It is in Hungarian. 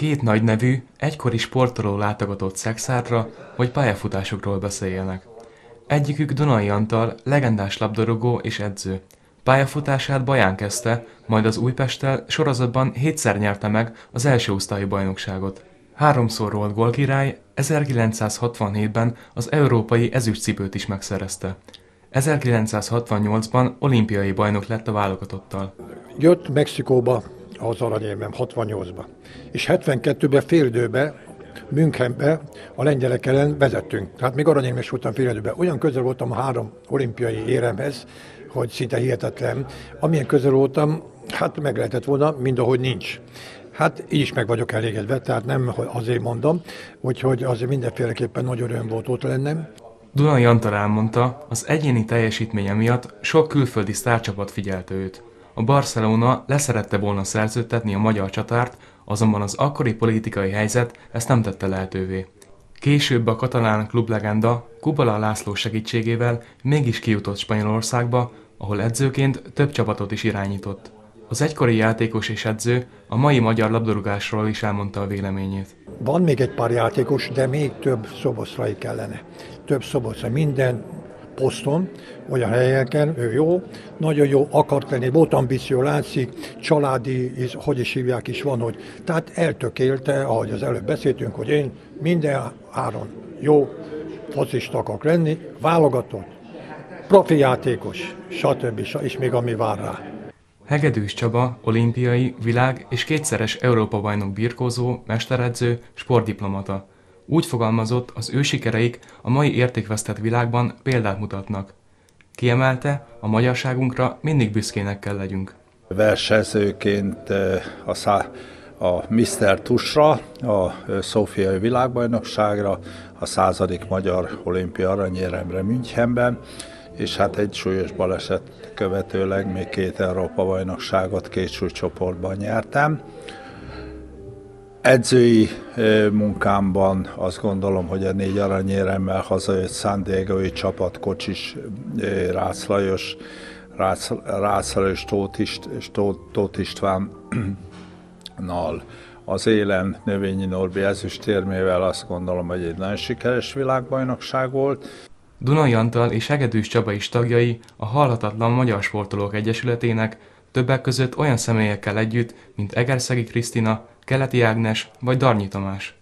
Két nagy nevű, egykori sportoló látogatott Szekszártra, hogy pályafutásokról beszéljenek. Egyikük Donai Antal, legendás labdarúgó és edző. Pályafutását Baján kezdte, majd az Újpesttel sorozatban 7-szer nyerte meg az első osztályú bajnokságot. Háromszor volt gólkirály, 1967-ben az európai ezüstcipőt is megszerezte. 1968-ban olimpiai bajnok lett a válogatottal. Jött Mexikóba az aranyérmem 68-ba, és 72-ben félidőben Münchenbe a lengyelek ellen vezettünk. Tehát még aranyérmes voltam félidőben. Olyan közel voltam a 3 olimpiai éremhez, hogy szinte hihetetlen. Amilyen közel voltam, hát meg lehetett volna, mindahogy nincs. Hát így is meg vagyok elégedve, tehát nem azért mondom, úgyhogy azért mindenféleképpen nagy öröm volt ott lennem. Donai Antal elmondta, az egyéni teljesítménye miatt sok külföldi sztárcsapat figyelte őt. A Barcelona leszerette volna szerződtetni a magyar csatárt, azonban az akkori politikai helyzet ezt nem tette lehetővé. Később a katalán klublegenda Kubala László segítségével mégis kijutott Spanyolországba, ahol edzőként több csapatot is irányított. Az egykori játékos és edző a mai magyar labdarúgásról is elmondta a véleményét. Van még egy pár játékos, de még több szoboszlai kellene. Több szoboszlai, minden poszton, olyan helyeken, ő jó, nagyon jó akart lenni, volt ambíció, látszik, családi, hogy is hívják is van, hogy tehát eltökélte, ahogy az előbb beszéltünk, hogy én minden áron jó focista akarok lenni, válogatott, profi játékos, stb. És még ami vár rá. Hegedűs Csaba, olimpiai, világ- és kétszeres Európa-bajnok birkózó, mesteredző, sportdiplomata. Úgy fogalmazott, az ő sikereik a mai értékvesztett világban példát mutatnak. Kiemelte, a magyarságunkra mindig büszkének kell legyünk. Versenyzőként a Mr. Tusra, a szófiai világbajnokságra, a 100. magyar olimpia aranyéremre Münchenben, és hát egy súlyos baleset követőleg még 2 Európa-bajnokságot 2 súlycsoportban nyertem. Edzői munkámban azt gondolom, hogy a 4 aranyéremmel hazajött San Diego-i csapat, Kocsis, Rácz Lajos, Tóth Istvánnal, az élen Növényi Norbi ezüstérmével azt gondolom, hogy egy nagyon sikeres világbajnokság volt. Donai Antal és Hegedűs Csaba is tagjai a Halhatatlan Magyar Sportolók Egyesületének, többek között olyan személyekkel együtt, mint Egerszegi Krisztina, Keleti Ágnes vagy Darnyi Tamás.